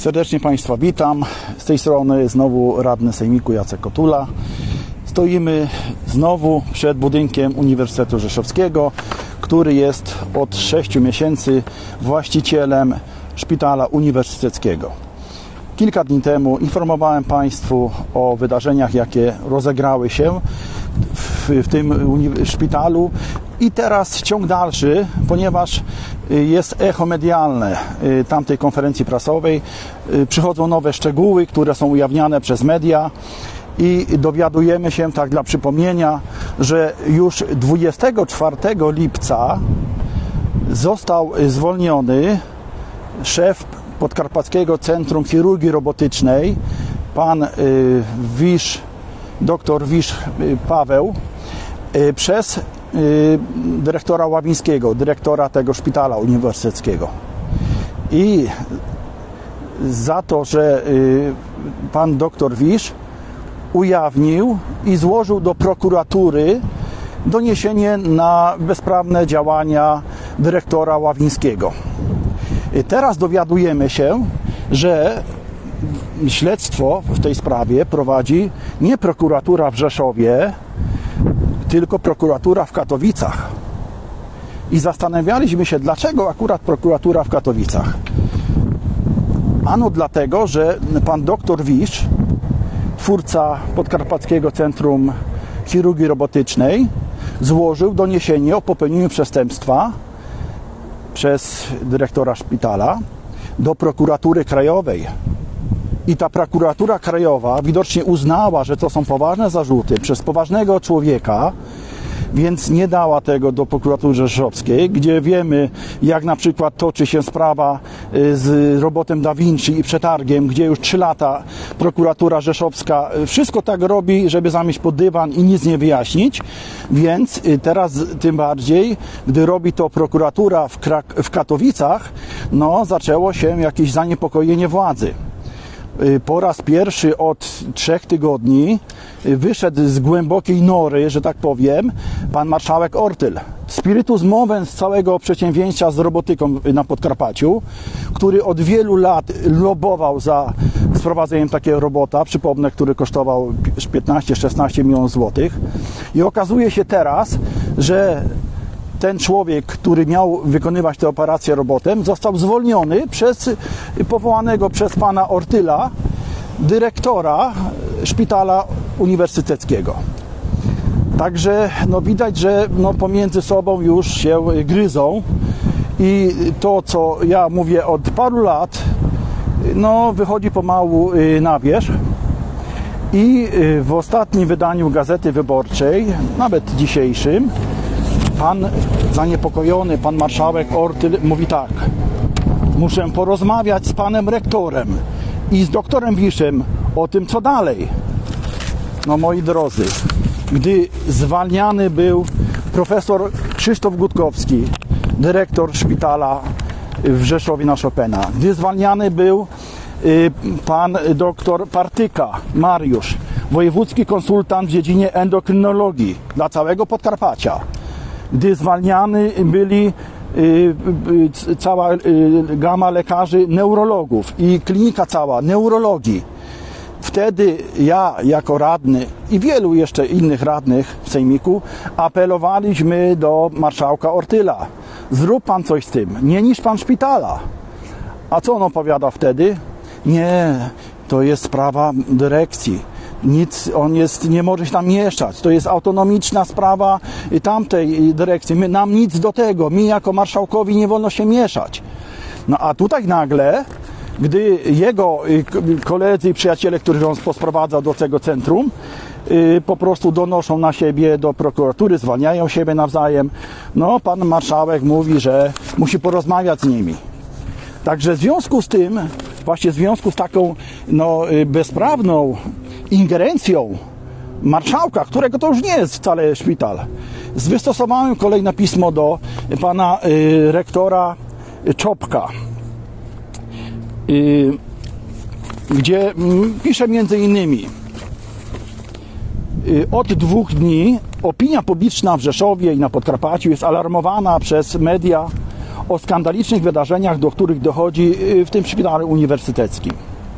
Serdecznie Państwa witam. Z tej strony znowu radny Sejmiku Jacek Kotula. Stoimy znowu przed budynkiem Uniwersytetu Rzeszowskiego, który jest od 6 miesięcy właścicielem szpitala uniwersyteckiego. Kilka dni temu informowałem Państwu o wydarzeniach, jakie rozegrały się w tym szpitalu i teraz ciąg dalszy, ponieważ jest echo medialne tamtej konferencji prasowej. Przychodzą nowe szczegóły, które są ujawniane przez media i dowiadujemy się, tak dla przypomnienia, że już 24 lipca został zwolniony szef Podkarpackiego Centrum Chirurgii Robotycznej, pan dr Wisz Paweł, przez dyrektora Ławińskiego, dyrektora tego szpitala uniwersyteckiego. I za to, że pan dr Wisz ujawnił i złożył do prokuratury doniesienie na bezprawne działania dyrektora Ławińskiego. Teraz dowiadujemy się, że śledztwo w tej sprawie prowadzi nie prokuratura w Rzeszowie, tylko prokuratura w Katowicach. I zastanawialiśmy się, dlaczego akurat prokuratura w Katowicach. Ano dlatego, że pan dr Wisz, twórca Podkarpackiego Centrum Chirurgii Robotycznej, złożył doniesienie o popełnieniu przestępstwa przez dyrektora szpitala do prokuratury krajowej. I ta prokuratura krajowa widocznie uznała, że to są poważne zarzuty przez poważnego człowieka, więc nie dała tego do prokuratury rzeszowskiej, gdzie wiemy, jak na przykład toczy się sprawa z robotem Da Vinci i przetargiem, gdzie już 3 lata prokuratura rzeszowska wszystko tak robi, żeby zamieść pod dywan i nic nie wyjaśnić, więc teraz tym bardziej, gdy robi to prokuratura w Katowicach, no zaczęło się jakieś zaniepokojenie władzy. Po raz pierwszy od 3 tygodni wyszedł z głębokiej nory, że tak powiem, pan marszałek Ortyl. Spiritus movens całego przedsięwzięcia z robotyką na Podkarpaciu, który od wielu lat lobował za sprowadzeniem takiego robota, przypomnę, który kosztował 15-16 milionów złotych. I okazuje się teraz, że ten człowiek, który miał wykonywać tę operację robotem, został zwolniony przez powołanego przez pana Ortyla dyrektora szpitala uniwersyteckiego. Także no, widać, że no, pomiędzy sobą już się gryzą i to, co ja mówię od paru lat, no, wychodzi pomału na wierzch. I w ostatnim wydaniu Gazety Wyborczej, nawet dzisiejszym, pan zaniepokojony, pan marszałek Ortyl mówi tak: muszę porozmawiać z panem rektorem i z doktorem Wiszem o tym, co dalej. No moi drodzy, gdy zwalniany był profesor Krzysztof Gutkowski, dyrektor szpitala w Rzeszowie na Chopina, gdy zwalniany był pan doktor Partyka Mariusz, wojewódzki konsultant w dziedzinie endokrynologii dla całego Podkarpacia, gdy zwalniany byli cała gama lekarzy neurologów i klinika cała neurologii. Wtedy ja jako radny i wielu jeszcze innych radnych w Sejmiku apelowaliśmy do marszałka Ortyla: zrób pan coś z tym, nie niszcz pan szpitala. A co on opowiada wtedy? Nie, to jest sprawa dyrekcji. Nic, nie może się tam mieszać. To jest autonomiczna sprawa tamtej dyrekcji. Nam nic do tego. Mi jako marszałkowi nie wolno się mieszać. No a tutaj nagle, gdy jego koledzy i przyjaciele, których on posprowadzał do tego centrum, po prostu donoszą na siebie do prokuratury, zwalniają siebie nawzajem, no pan marszałek mówi, że musi porozmawiać z nimi. Także w związku z tym, właśnie w związku z taką no, bezprawną ingerencją marszałka, którego to już nie jest wcale szpital, wystosowałem kolejne pismo do pana rektora Czopka, gdzie pisze między innymi: od 2 dni opinia publiczna w Rzeszowie i na Podkarpaciu jest alarmowana przez media o skandalicznych wydarzeniach, do których dochodzi w tym szpitalu uniwersyteckim.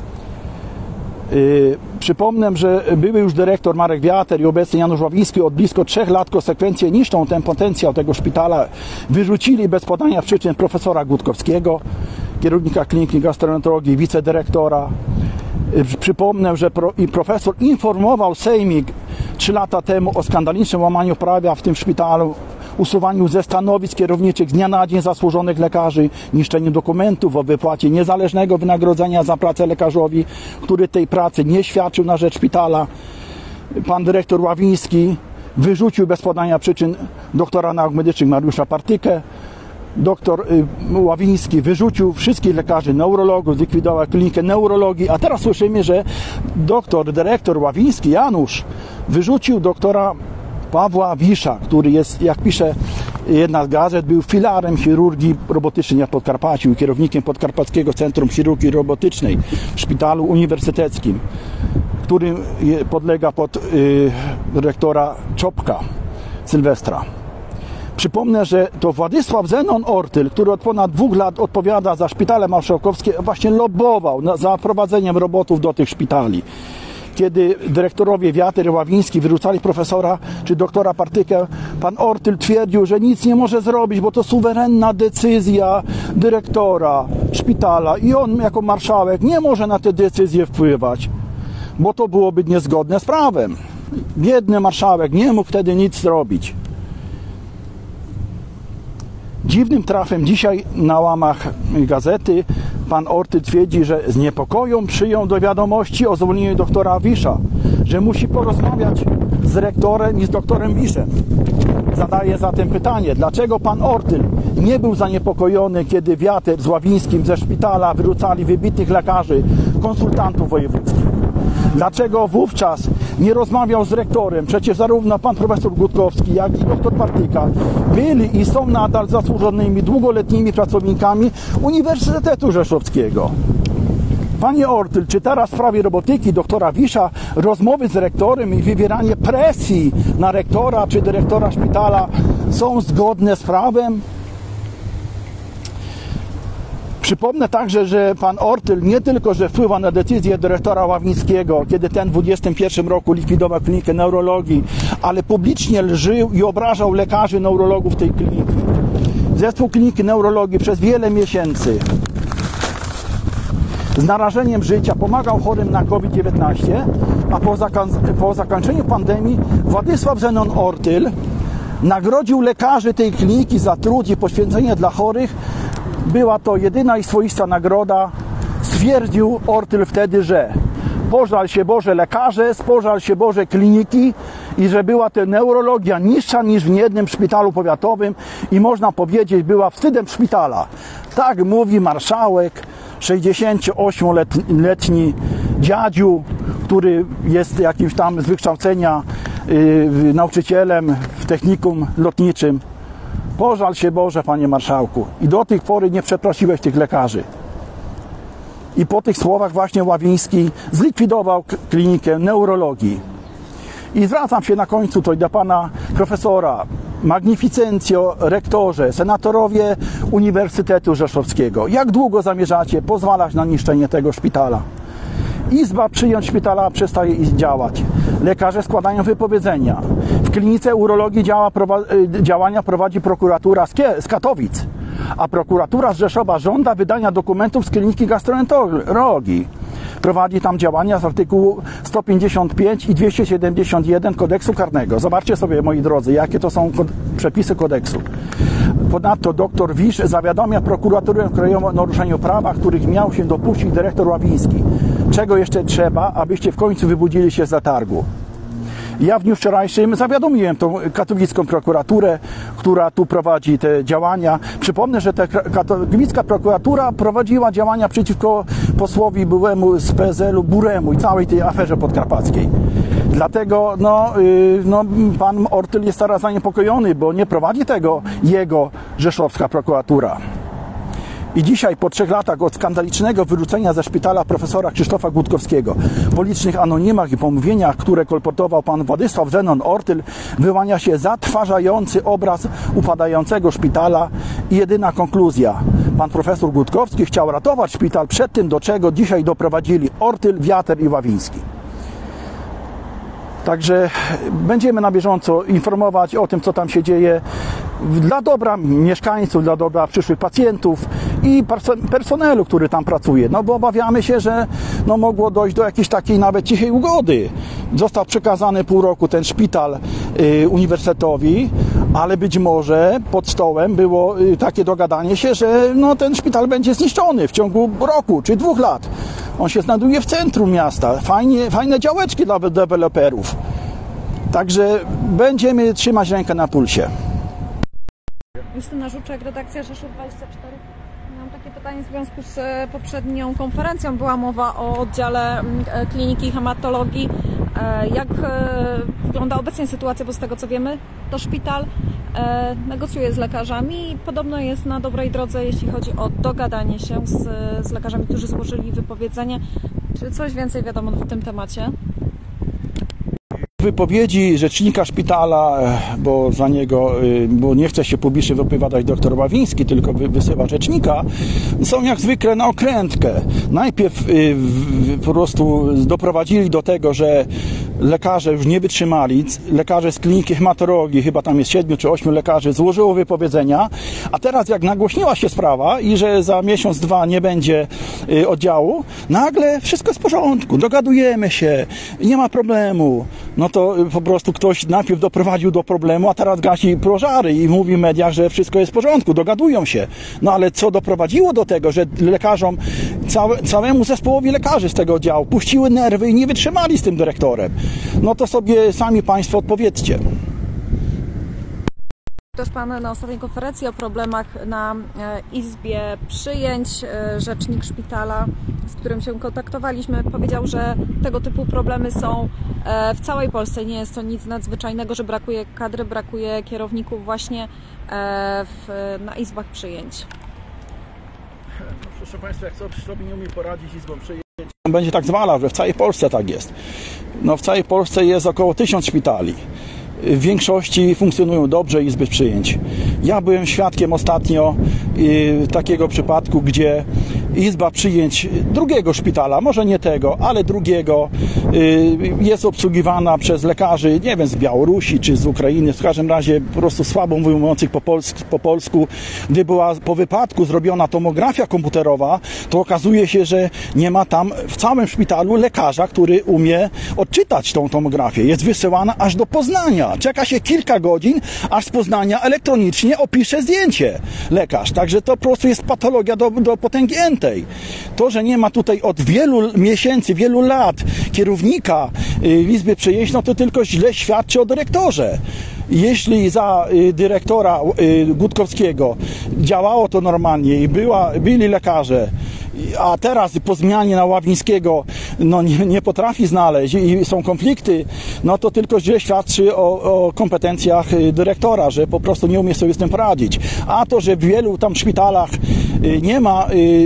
Przypomnę, że były już dyrektor Marek Wiater i obecny Janusz Ławiński od blisko 3 lat konsekwencje niszczą ten potencjał tego szpitala. Wyrzucili bez podania przyczyn profesora Gutkowskiego, kierownika kliniki gastroenterologii, wicedyrektora. Przypomnę, że profesor informował Sejmik 3 lata temu o skandalicznym łamaniu prawa w tym szpitalu, usuwaniu ze stanowisk kierowniczych z dnia na dzień zasłużonych lekarzy, niszczeniu dokumentów o wypłacie niezależnego wynagrodzenia za pracę lekarzowi, który tej pracy nie świadczył na rzecz szpitala. Pan dyrektor Ławiński wyrzucił bez podania przyczyn doktora nauk medycznych Mariusza Partykę. Doktor Ławiński wyrzucił wszystkich lekarzy neurologów, zlikwidował klinikę neurologii, a teraz słyszymy, że dyrektor Ławiński, Janusz, wyrzucił doktora Pawła Wisza, który jest, jak pisze jedna z gazet, był filarem chirurgii robotycznej na Podkarpaciu i kierownikiem Podkarpackiego Centrum Chirurgii Robotycznej w Szpitalu Uniwersyteckim, który podlega pod dyrektora Czopka Sylwestra. Przypomnę, że to Władysław Zenon Ortyl, który od ponad 2 lat odpowiada za szpitale marszałkowskie, właśnie lobbował za prowadzeniem robotów do tych szpitali. Kiedy dyrektorowie Wiater i Ławiński wyrzucali profesora czy doktora Partykę, pan Ortyl twierdził, że nic nie może zrobić, bo to suwerenna decyzja dyrektora szpitala i on jako marszałek nie może na te decyzje wpływać, bo to byłoby niezgodne z prawem. Biedny marszałek nie mógł wtedy nic zrobić. Dziwnym trafem dzisiaj na łamach gazety pan Ortyl twierdzi, że z niepokojem przyjął do wiadomości o zwolnieniu doktora Wisza, że musi porozmawiać z rektorem i z doktorem Wiszem. Zadaję zatem pytanie, dlaczego pan Ortyl nie był zaniepokojony, kiedy Wiater z Ławińskim ze szpitala wyrzucali wybitnych lekarzy, konsultantów wojewódzkich? Dlaczego wówczas nie rozmawiał z rektorem? Przecież zarówno pan profesor Gutkowski, jak i doktor Partyka byli i są nadal zasłużonymi, długoletnimi pracownikami Uniwersytetu Rzeszowskiego. Panie Ortyl, czy teraz w sprawie robotyki doktora Wisza rozmowy z rektorem i wywieranie presji na rektora czy dyrektora szpitala są zgodne z prawem? Przypomnę także, że pan Ortyl nie tylko, że wpływa na decyzję dyrektora Ławińskiego, kiedy ten w 2021 roku likwidował klinikę neurologii, ale publicznie lżył i obrażał lekarzy neurologów tej kliniki. Zespół kliniki neurologii przez wiele miesięcy z narażeniem życia pomagał chorym na COVID-19, a po zakończeniu pandemii Władysław Zenon Ortyl nagrodził lekarzy tej kliniki za trud i poświęcenie dla chorych. Była to jedyna i swoista nagroda. Stwierdził Ortyl wtedy, że pożal się Boże lekarze, pożal się Boże kliniki i że była to neurologia niższa niż w niejednym szpitalu powiatowym i można powiedzieć była wstydem szpitala. Tak mówi marszałek, 68-letni dziadziu, który jest jakimś tam z wykształcenia nauczycielem w technikum lotniczym. Pożal się Boże, panie marszałku. I do tej pory nie przeprosiłeś tych lekarzy. I po tych słowach właśnie Ławiński zlikwidował klinikę neurologii. I zwracam się na końcu do pana profesora, magnificencjo, rektorze, senatorowie Uniwersytetu Rzeszowskiego. Jak długo zamierzacie pozwalać na niszczenie tego szpitala? Izba przyjąć szpitala przestaje działać. Lekarze składają wypowiedzenia. W klinice urologii działania prowadzi prokuratura z Katowic, a prokuratura z Rzeszowa żąda wydania dokumentów z kliniki gastroenterologii. Prowadzi tam działania z artykułu 155 i 271 kodeksu karnego. Zobaczcie sobie, moi drodzy, jakie to są przepisy kodeksu. Ponadto dr Wisz zawiadamia prokuraturę krajową o naruszeniu prawa, których miał się dopuścić dyrektor Ławiński. Czego jeszcze trzeba, abyście w końcu wybudzili się z letargu? Ja w dniu wczorajszym zawiadomiłem tą katowicką prokuraturę, która tu prowadzi te działania. Przypomnę, że ta katowicka prokuratura prowadziła działania przeciwko posłowi byłemu z PSL-u Buremu i całej tej aferze podkarpackiej. Dlatego pan Ortyl jest teraz zaniepokojony, bo nie prowadzi tego jego rzeszowska prokuratura. I dzisiaj, po 3 latach od skandalicznego wyrzucenia ze szpitala profesora Krzysztofa Gutkowskiego, po licznych anonimach i pomówieniach, które kolportował pan Władysław Zenon Ortyl, wyłania się zatrważający obraz upadającego szpitala i jedyna konkluzja. Pan profesor Gutkowski chciał ratować szpital przed tym, do czego dzisiaj doprowadzili Ortyl, Wiater i Ławiński. Także będziemy na bieżąco informować o tym, co tam się dzieje dla dobra mieszkańców, dla dobra przyszłych pacjentów i personelu, który tam pracuje. No bo obawiamy się, że no, mogło dojść do jakiejś takiej nawet cichej ugody. Został przekazany pół roku ten szpital uniwersytetowi, ale być może pod stołem było takie dogadanie się, że no, ten szpital będzie zniszczony w ciągu roku czy 2 lat. On się znajduje w centrum miasta. Fajne działeczki dla deweloperów. Także będziemy trzymać rękę na pulsie. Justyna Żuczek, redakcja Rzeszów 24. Mam takie pytanie w związku z poprzednią konferencją. Była mowa o oddziale kliniki hematologii. Jak wygląda obecnie sytuacja, bo z tego co wiemy, to szpital negocjuje z lekarzami i podobno jest na dobrej drodze, jeśli chodzi o dogadanie się z lekarzami, którzy złożyli wypowiedzenie. Czy coś więcej wiadomo w tym temacie? Wypowiedzi rzecznika szpitala, bo nie chce się publicznie wypowiadać doktor Ławiński, tylko wysyła rzecznika, są jak zwykle na okrętkę. Najpierw po prostu doprowadzili do tego, że lekarze już nie wytrzymali, lekarze z kliniki hematologii, chyba tam jest 7 czy 8 lekarzy, złożyło wypowiedzenia, a teraz jak nagłośniła się sprawa i że za miesiąc, 2 nie będzie oddziału, nagle wszystko jest w porządku, dogadujemy się, nie ma problemu. No to po prostu ktoś najpierw doprowadził do problemu, a teraz gasi pożary i mówi w mediach, że wszystko jest w porządku, dogadują się. No ale co doprowadziło do tego, że lekarzom, całemu zespołowi lekarzy z tego oddziału puściły nerwy i nie wytrzymali z tym dyrektorem? No to sobie sami Państwo odpowiedzcie. Też Pan na ostatniej konferencji o problemach na izbie przyjęć, rzecznik szpitala, z którym się kontaktowaliśmy, powiedział, że tego typu problemy są w całej Polsce. Nie jest to nic nadzwyczajnego, że brakuje kadry, brakuje kierowników właśnie na izbach przyjęć. No, proszę Państwa, jak sobie nie umie poradzić izbą przyjęć, będzie tak zwalał, że w całej Polsce tak jest. No, w całej Polsce jest około 1000 szpitali. W większości funkcjonują dobrze izby przyjęć. Ja byłem świadkiem ostatnio takiego przypadku, gdzie izba przyjęć drugiego szpitala, może nie tego, ale drugiego, jest obsługiwana przez lekarzy, nie wiem, z Białorusi czy z Ukrainy, w każdym razie po prostu słabo mówiących po polsku. Gdy była po wypadku zrobiona tomografia komputerowa, to okazuje się, że nie ma tam w całym szpitalu lekarza, który umie odczytać tą tomografię. Jest wysyłana aż do Poznania. Czeka się kilka godzin, aż z Poznania elektronicznie opisze zdjęcie lekarz. Także to po prostu jest patologia do potęgi entej. To, że nie ma tutaj od wielu miesięcy, wielu lat kierownika izby przyjęć, no to tylko źle świadczy o dyrektorze. Jeśli za dyrektora Gutkowskiego działało to normalnie i byli lekarze, a teraz po zmianie na Ławińskiego no nie potrafi znaleźć i są konflikty, no to tylko źle świadczy o kompetencjach dyrektora, że po prostu nie umie sobie z tym poradzić. A to, że w wielu tam szpitalach nie ma,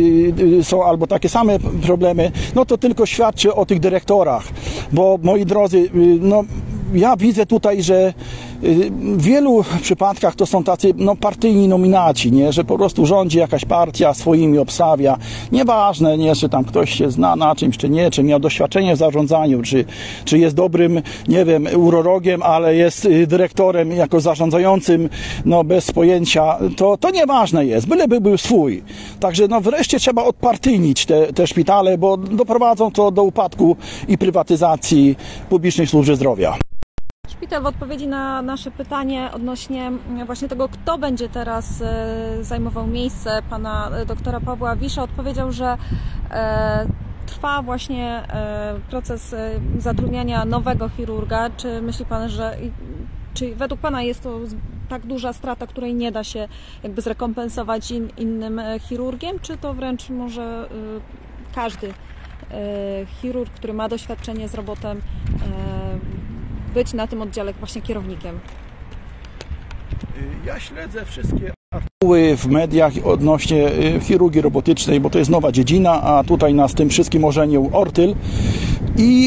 są albo takie same problemy, no to tylko świadczy o tych dyrektorach. Bo moi drodzy, no ja widzę tutaj, że w wielu przypadkach to są tacy partyjni nominaci, nie? Że po prostu rządzi jakaś partia, swoimi obstawia. Nieważne, nie? Czy tam ktoś się zna na czymś, czy nie, czy miał doświadczenie w zarządzaniu, czy jest dobrym, nie wiem, urologiem, ale jest dyrektorem jako zarządzającym, bez pojęcia. To nieważne jest, byleby był swój. Także wreszcie trzeba odpartyjnić te szpitale, bo doprowadzą to do upadku i prywatyzacji publicznej służby zdrowia. Szpital w odpowiedzi na nasze pytanie odnośnie właśnie tego, kto będzie teraz zajmował miejsce pana doktora Pawła Wisza, odpowiedział, że trwa właśnie proces zatrudniania nowego chirurga. Czy myśli pan, czy według pana jest to tak duża strata, której nie da się jakby zrekompensować innym chirurgiem, czy to wręcz może każdy chirurg, który ma doświadczenie z robotem, być na tym oddziale właśnie kierownikiem? Ja śledzę wszystkie artykuły w mediach odnośnie chirurgii robotycznej, bo to jest nowa dziedzina, a tutaj nas tym wszystkim ożenił Ortyl. I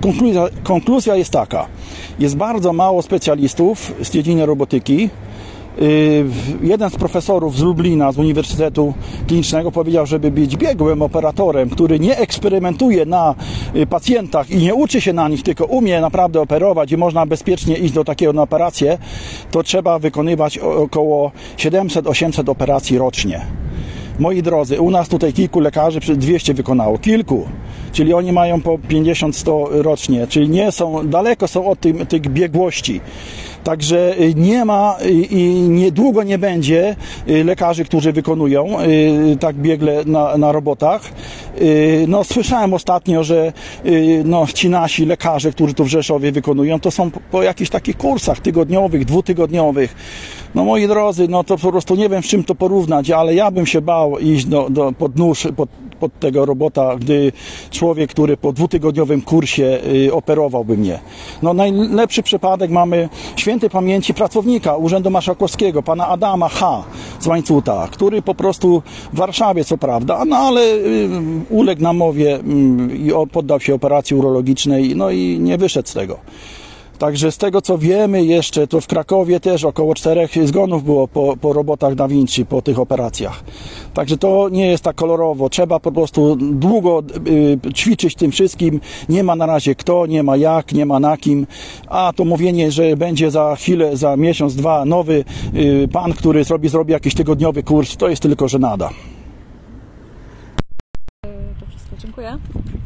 konkluzja jest taka. Jest bardzo mało specjalistów z dziedziny robotyki. Jeden z profesorów z Lublina, z Uniwersytetu Klinicznego powiedział, żeby być biegłym operatorem, który nie eksperymentuje na pacjentach i nie uczy się na nich, tylko umie naprawdę operować i można bezpiecznie iść do takiego na operację, to trzeba wykonywać około 700-800 operacji rocznie. Moi drodzy, u nas tutaj kilku lekarzy 200 wykonało. Kilku. Czyli oni mają po 50-100 rocznie. Czyli nie są, daleko są od tych biegłości. Także nie ma i niedługo nie będzie lekarzy, którzy wykonują tak biegle na robotach. No, słyszałem ostatnio, że no, ci nasi lekarze, którzy tu w Rzeszowie wykonują, to są po jakichś takich kursach tygodniowych, dwutygodniowych. No moi drodzy, no to po prostu nie wiem, z czym to porównać, ale ja bym się bał iść pod nóż, pod tego robota, gdy człowiek, który po dwutygodniowym kursie operowałby mnie. No najlepszy przypadek mamy świętej pamięci pracownika Urzędu Marszałkowskiego, pana Adama H. z Łańcuta, który po prostu w Warszawie, co prawda, no ale uległ namowie i poddał się operacji urologicznej, no i nie wyszedł z tego. Także z tego, co wiemy jeszcze, to w Krakowie też około 4 zgonów było po robotach Da Vinci, po tych operacjach. Także to nie jest tak kolorowo. Trzeba po prostu długo ćwiczyć tym wszystkim. Nie ma na razie kto, nie ma jak, nie ma na kim. A to mówienie, że będzie za chwilę, za miesiąc, dwa nowy pan, który zrobi jakiś tygodniowy kurs, to jest tylko żenada. To wszystko. Dziękuję.